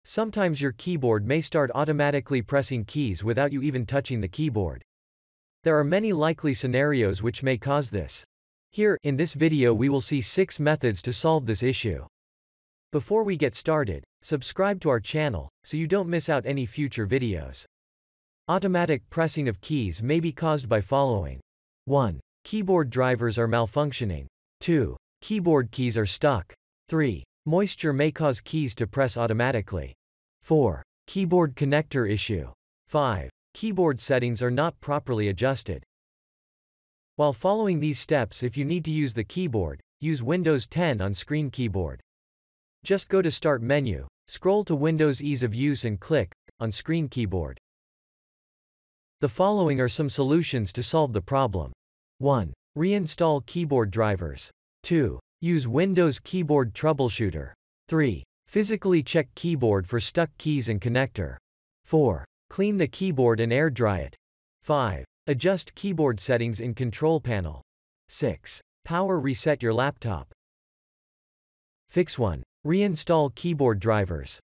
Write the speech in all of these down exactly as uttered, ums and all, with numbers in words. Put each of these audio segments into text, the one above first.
Sometimes your keyboard may start automatically pressing keys without you even touching the keyboard. There are many likely scenarios which may cause this. Here, in this video we will see six methods to solve this issue. Before we get started, subscribe to our channel, so you don't miss out any future videos. Automatic pressing of keys may be caused by following. one. Keyboard drivers are malfunctioning. two. Keyboard keys are stuck. three. Moisture may cause keys to press automatically. four. Keyboard connector issue. five. Keyboard settings are not properly adjusted. While following these steps, if you need to use the keyboard, use Windows ten on-screen keyboard. Just go to Start menu, scroll to Windows Ease of Use and click on-screen keyboard. The following are some solutions to solve the problem. one. Reinstall keyboard drivers. two. Use Windows Keyboard Troubleshooter. three. Physically check keyboard for stuck keys and connector. four. Clean the keyboard and air dry it. five. Adjust keyboard settings in Control Panel. six. Power reset your laptop. Fix one. Reinstall keyboard drivers.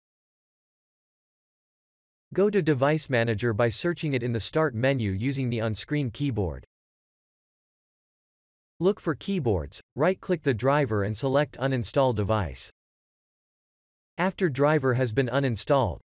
Go to Device Manager by searching it in the Start menu using the on-screen keyboard. Look for keyboards, right-click the driver and select Uninstall device. After driver has been uninstalled,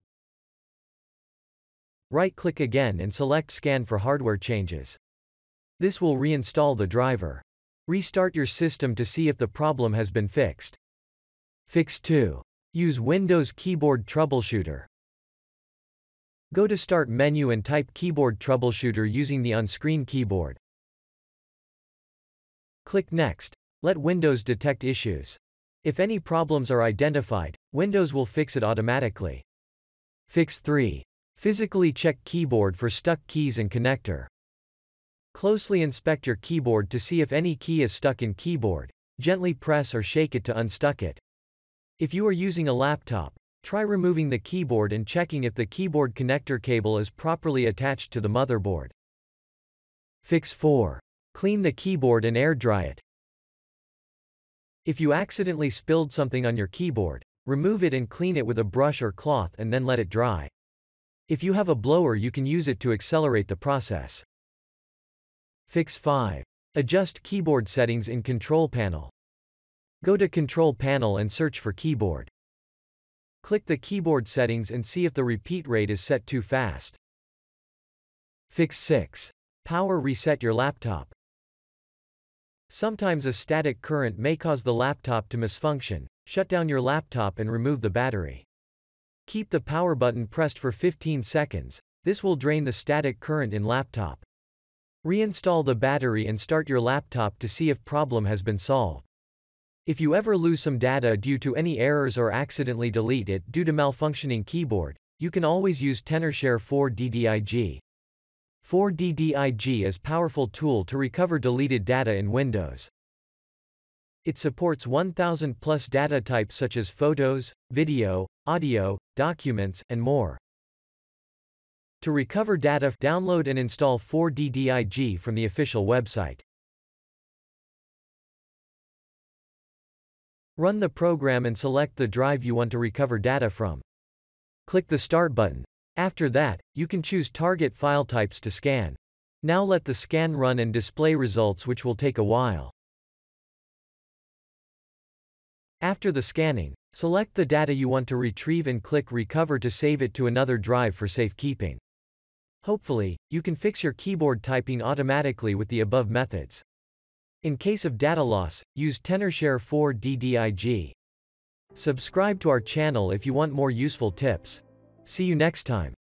right-click again and select Scan for hardware changes. This will reinstall the driver. Restart your system to see if the problem has been fixed. Fix two. Use Windows Keyboard Troubleshooter. Go to Start menu and type Keyboard Troubleshooter using the on-screen keyboard. Click Next. Let Windows detect issues. If any problems are identified, Windows will fix it automatically. Fix three. Physically check keyboard for stuck keys and connector. Closely inspect your keyboard to see if any key is stuck in keyboard. Gently press or shake it to unstuck it. If you are using a laptop, try removing the keyboard and checking if the keyboard connector cable is properly attached to the motherboard. Fix four. Clean the keyboard and air dry it. If you accidentally spilled something on your keyboard, remove it and clean it with a brush or cloth and then let it dry. If you have a blower, you can use it to accelerate the process. Fix five. Adjust keyboard settings in Control Panel. Go to Control Panel and search for keyboard. Click the keyboard settings and see if the repeat rate is set too fast. Fix six. Power reset your laptop. Sometimes a static current may cause the laptop to misfunction. Shut down your laptop and remove the battery. Keep the power button pressed for fifteen seconds. This will drain the static current in laptop. Reinstall the battery and start your laptop to see if problem has been solved. If you ever lose some data due to any errors or accidentally delete it due to malfunctioning keyboard, you can always use TenorShare four D D I G. four D D I G is a powerful tool to recover deleted data in Windows. It supports one thousand plus data types such as photos, video, audio, documents, and more. To recover data, download and install four D D I G from the official website. Run the program and select the drive you want to recover data from. Click the Start button. After that, you can choose target file types to scan. Now let the scan run and display results, which will take a while. After the scanning, select the data you want to retrieve and click Recover to save it to another drive for safekeeping. Hopefully, you can fix your keyboard typing automatically with the above methods. In case of data loss, use TenorShare four D D I G. Subscribe to our channel if you want more useful tips. See you next time.